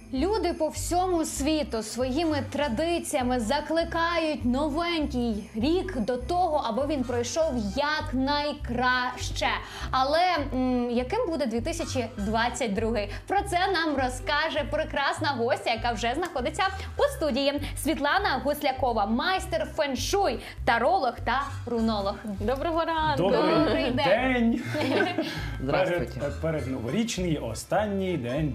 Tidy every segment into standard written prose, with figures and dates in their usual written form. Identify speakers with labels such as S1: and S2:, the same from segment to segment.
S1: Люди по всьому світу своїми традиціями закликають новенький рік до того, аби він пройшов якнайкраще. Але яким буде 2022? Про це нам розкаже прекрасна гостя, яка вже знаходиться у студії. Світлана Гуслякова, майстер феншуй, таролог та рунолог. Доброго ранку!
S2: Добрий день!
S3: Здравствуйте.
S2: Перед новорічний останній день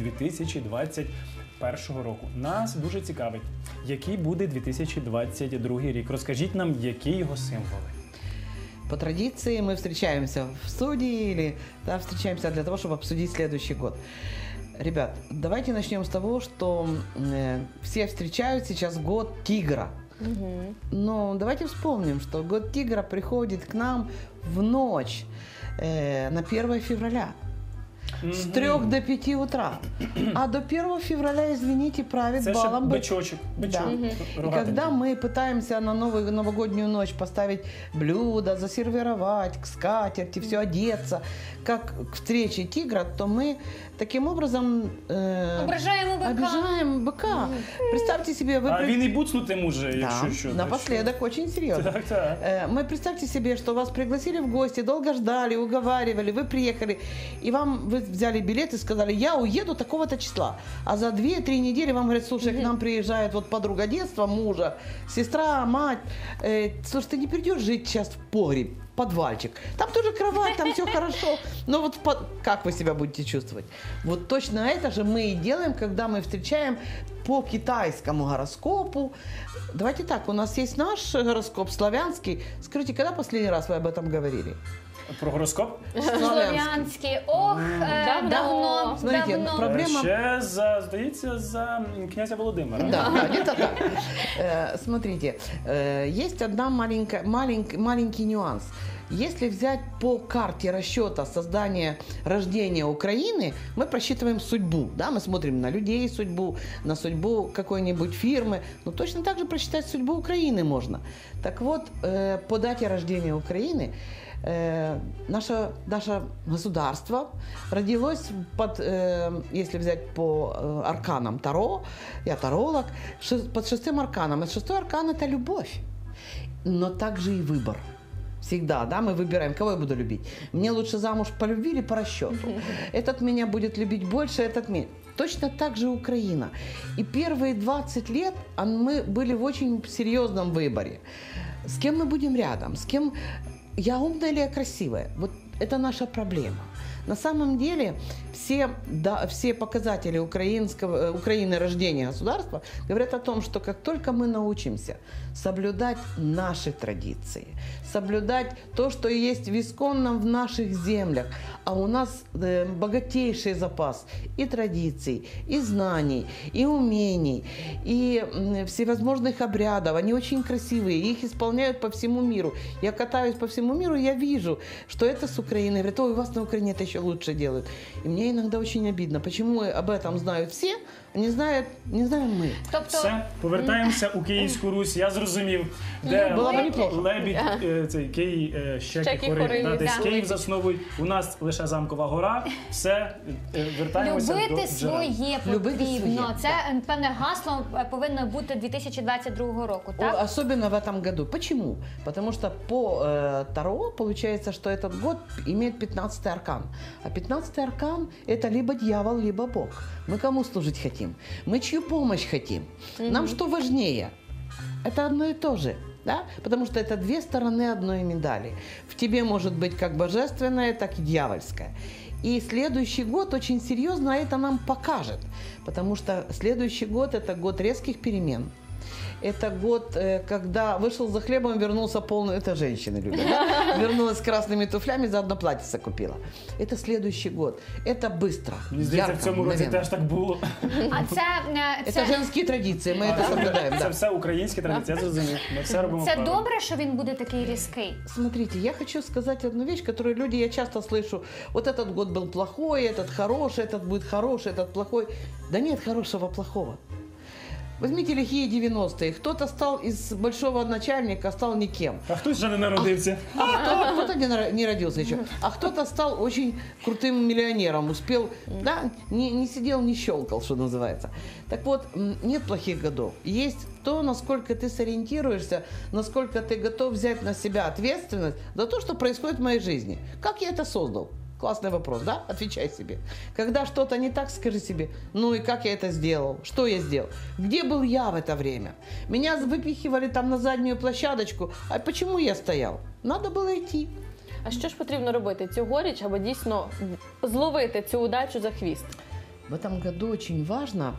S2: 2021 року. Нас дуже цікавить, який буде 2022 рік. Розкажіть нам, які його символи.
S3: По традиции мы встречаемся в студии или встречаемся для того, чтобы обсудить следующий год. Ребят, давайте начнем с того, что все встречают сейчас год тигра. Но давайте вспомним, что год тигра приходит к нам в ночь на 1 февраля. С 3 до 5 утра. А до 1 февраля, извините, правит балом
S2: бычочек.
S3: Да. И когда мы пытаемся на новогоднюю ночь поставить блюдо, засервировать, к скатерти, все одеться, как к встрече тигра, то мы таким образом обижаем быка. Представьте себе...
S2: А він і буцнути може, якщо що.
S3: Напоследок, очень серьезно. Мы представьте себе, что вас пригласили в гости, долго ждали, уговаривали, вы приехали, и вы взяли билет и сказали, я уеду такого-то числа. А за 2-3 недели вам говорят, слушай, к нам приезжает вот подруга детства, мужа, сестра, мать. Слушай, ты не придешь жить сейчас в погреб, подвальчик. Там тоже кровать, там все хорошо. Но вот как вы себя будете чувствовать? Вот точно это же мы и делаем, когда мы встречаем по китайскому гороскопу. Давайте так, у нас есть наш гороскоп славянский. Скажите, когда последний раз вы об этом говорили?
S2: Про гороскоп?
S1: Славянський. Ох, давно.
S3: Смотрите, проблема...
S2: Ще, здається, за князя Володимира.
S3: Да, где-то так. Смотрите, есть одна маленький нюанс. Если взять по карте расчета создания, рождения Украины, мы просчитываем судьбу, да, мы смотрим на людей судьбу, на судьбу какой-нибудь фирмы, но точно так же просчитать судьбу Украины можно. Так вот, по дате рождения Украины наше государство родилось если взять по арканам Таро, я таролог, под 6-м арканом. 6-й аркан – это любовь, но также и выбор. Всегда, да, мы выбираем, кого я буду любить. Мне лучше замуж по любви или по расчету. Этот меня будет любить больше, этот меньше. Точно так же Украина. И первые 20 лет мы были в очень серьезном выборе. С кем мы будем рядом, с кем... Я умная или я красивая? Вот это наша проблема. На самом деле все показатели Украины рождения государства говорят о том, что как только мы научимся соблюдать наши традиции, соблюдать то, что есть в исконном в наших землях, а у нас богатейший запас и традиций, и знаний, и умений, и всевозможных обрядов, они очень красивые, их исполняют по всему миру. Я катаюсь по всему миру, я вижу, что это с Украины. Говорят, ой, у вас на Украине это еще лучше делают. И мне иногда очень обидно, почему об этом знают все, а не знаем ми.
S1: Тобто...
S2: Все, повертаємося у Київську Русь. Я зрозумів, де лебідь, цей Київ, щеки хори, десь Київ засновують. У нас лише Замкова гора. Все, вертаємося до джерел.
S1: Любити своє потрібно. Це, певне, гасло повинно бути 2022 року, так?
S3: Особенно в этом году. Почему? Потому что по Таро получается, что этот год имеет 15-й аркан. А 15-й аркан – это либо дьявол, либо Бог. Мы кому служить хотим? Мы чью помощь хотим? Нам что важнее? Это одно и то же. Да? Потому что это две стороны одной медали. В тебе может быть как божественное, так и дьявольское. И следующий год очень серьезно это нам покажет. Потому что следующий год – это год резких перемен. Это год, когда вышел за хлебом, вернулся полный... Это женщины любят, да? Вернулась с красными туфлями, заодно платьице купила. Это следующий год. Это быстро,
S2: ярко, в цьому році теж так було.
S1: А
S3: це женські традиції, ми це соблюдаємо.
S2: Це все українські традиції, я зрозумів. Ми все робимо правильно.
S1: Це добре, що він буде такий різкий?
S3: Смотрите, я хочу сказать одну вещь, которую люди, я часто слышу, вот этот год был плохой, этот хороший, этот будет хороший, этот плохой. Да нет хорошего, плохого. Возьмите лихие 90-е. Кто-то стал из большого начальника, стал никем.
S2: А хтось вже не народився.
S3: Кто-то не родился еще. А кто-то стал очень крутым миллионером. Успел, да, не сидел, не щелкал, что называется. Так вот, нет плохих годов. Есть то, насколько ты сориентируешься, насколько ты готов взять на себя ответственность за то, что происходит в моей жизни. Как я это создал? Классный вопрос, да? Отвечай себе. Когда что-то не так, скажи себе, ну и как я это сделал? Что я сделал? Где был я в это время? Меня выпихивали там на заднюю площадочку. А почему я стоял? Надо было идти.
S4: А що ж потрібно робити цьогоріч, аби дійсно зловити цю удачу за хвіст?
S3: В этом году очень важно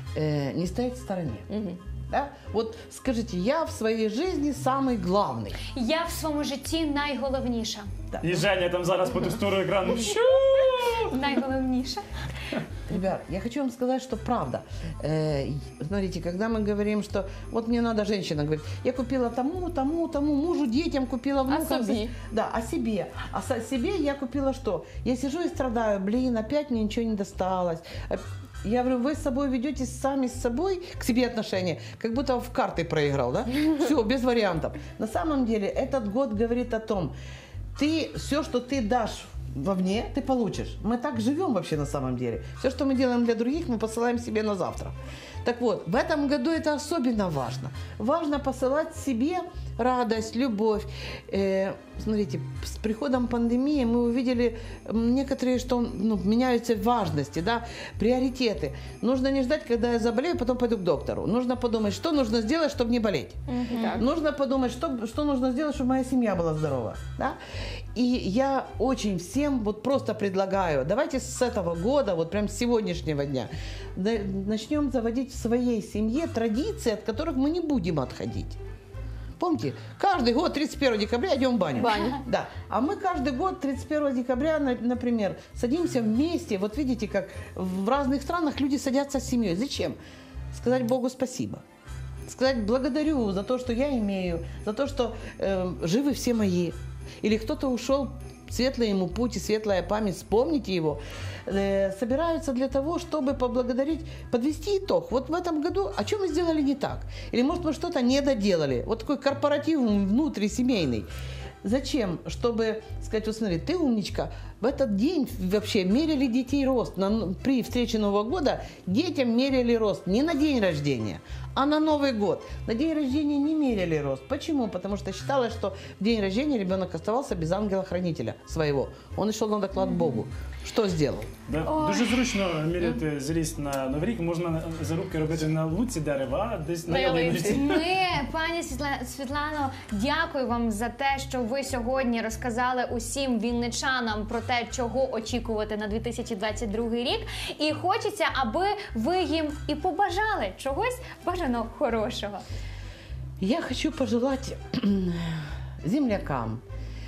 S3: не стоять в стороне. Да? Вот скажите, я в своей жизни самый главный.
S1: Я в своєму житті найголовніша.
S3: Да.
S2: І Женя там зараз по ту сторону екрану. Що?
S1: Найголовніша.
S3: Ребят, я хочу вам сказать, что правда. Смотрите, когда мы говорим, что вот мне надо, женщина говорит, я купила тому, мужу, детям купила, внукам.
S4: себе?
S3: Да, о себе. А себе я купила что? Я сижу и страдаю, блин, опять мне ничего не досталось. Я говорю, вы с собой ведете сами с собой к себе отношения, как будто в карты проиграл, да? Все, без вариантов. На самом деле этот год говорит о том, все, что ты дашь вовне, ты получишь. Мы так живем вообще на самом деле. Все, что мы делаем для других, мы посылаем себе на завтра. Так вот, в этом году это особенно важно. Важно посылать себе радость, любовь. Смотрите, с приходом пандемии мы увидели некоторые, что меняются важности, да, приоритеты. Нужно не ждать, когда я заболею, потом пойду к доктору. Нужно подумать, что нужно сделать, чтобы не болеть. Нужно подумать, что нужно сделать, чтобы моя семья была здорова. Да? И я очень всем вот просто предлагаю, давайте с этого года, вот прям с сегодняшнего дня, начнем заводить в своей семье традиции, от которых мы не будем отходить. Помните, каждый год 31 декабря идем в баню. Да. А мы каждый год 31 декабря, например, садимся вместе. Вот видите, как в разных странах люди садятся с семьей. Зачем? Сказать Богу спасибо. Сказать благодарю за то, что я имею, за то, что живы все мои. Или кто-то ушел, светлый ему путь и светлая память, вспомните его. Собираются для того, чтобы поблагодарить, подвести итог. Вот в этом году, о чем мы сделали не так? Или, может, мы что-то не доделали? Вот такой корпоратив внутрисемейный. Зачем? Чтобы сказать, вот смотри, ты умничка, в этот день вообще меряли детей рост. При встрече Нового года детям меряли рост не на день рождения, а на Новый год. На день рождения не меряли рост. Почему? Потому что считалось, что в день рождения ребенок оставался без ангела-хранителя своего. Он шел на доклад Богу. Що зробив?
S2: Да, дуже зручно міряти зріст на Новий рік. Можна зарубки робити на луці дерева, а десь на ялинці.
S1: Ми, пані Світлано, дякую вам за те, що ви сьогодні розказали усім вінничанам про те, чого очікувати на 2022 рік. І хочеться, аби ви їм і побажали чогось бажано хорошого.
S3: Я хочу пожелать землякам,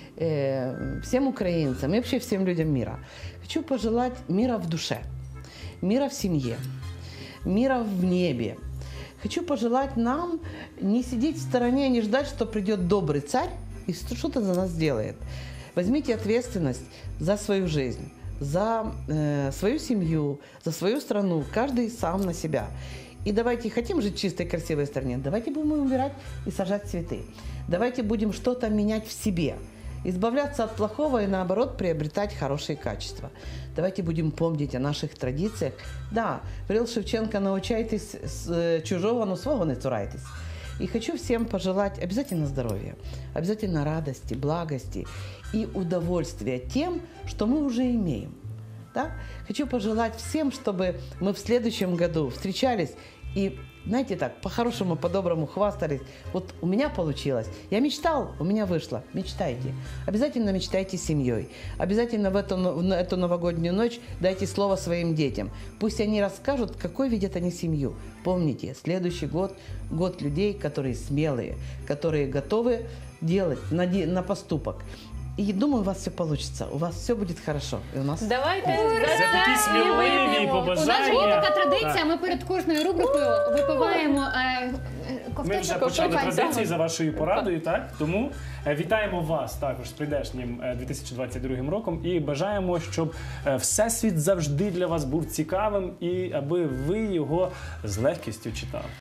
S3: всем украинцам и вообще всем людям мира. Хочу пожелать мира в душе, мира в семье, мира в небе. Хочу пожелать нам не сидеть в стороне, не ждать, что придет добрый царь и что-то за нас сделает. Возьмите ответственность за свою жизнь, за свою семью, за свою страну, каждый сам на себя. И давайте, хотим жить в чистой, красивой стране, давайте будем убирать и сажать цветы. Давайте будем что-то менять в себе. Избавляться от плохого и, наоборот, приобретать хорошие качества. Давайте будем помнить о наших традициях. Да, говорил Шевченко, научайтесь с чужого, но свого не цурайтесь. И хочу всем пожелать обязательно здоровья, обязательно радости, благости и удовольствия тем, что мы уже имеем. Да? Хочу пожелать всем, чтобы мы в следующем году встречались и, знаете, так, по-хорошему, по-доброму хвастались. Вот у меня получилось. Я мечтал, у меня вышло. Мечтайте. Обязательно мечтайте семьей. Обязательно в эту новогоднюю ночь дайте слово своим детям. Пусть они расскажут, какой видят они семью. Помните, следующий год – год людей, которые смелые, которые готовы делать на поступок. И думаю, у вас все получится, у вас все будет хорошо. І у нас...
S4: Давайте
S2: за такі сміливі побажання.
S1: У нас є така традиція, ми перед кожною рубрикою випиваємо ковточок.
S2: Ми вже почали традиції за вашою порадою, так? Тому вітаємо вас також з прийдешнім 2022 роком і бажаємо, щоб Всесвіт завжди для вас був цікавим і аби ви його з легкістю читали.